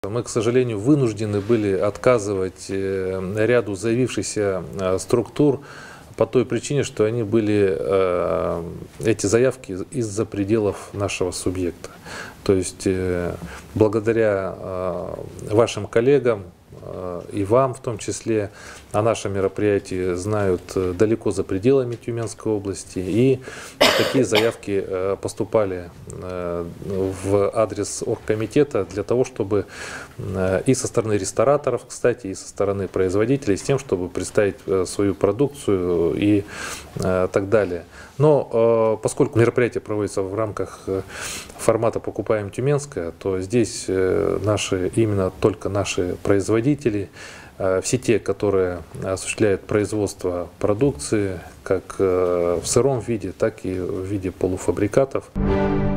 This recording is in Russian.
Мы, к сожалению, вынуждены были отказывать ряду заявившихся структур по той причине, что они были, эти заявки, из-за пределов нашего субъекта. То есть, благодаря вашим коллегам и вам в том числе, о нашем мероприятии знают далеко за пределами Тюменской области, и такие заявки поступали в адрес оргкомитета для того, чтобы и со стороны рестораторов, кстати, и со стороны производителей, с тем, чтобы представить свою продукцию и так далее. Но поскольку мероприятие проводится в рамках формата «Покупаем Тюменское», то здесь именно только наши производители, все те, которые осуществляют производство продукции как в сыром виде, так и в виде полуфабрикатов.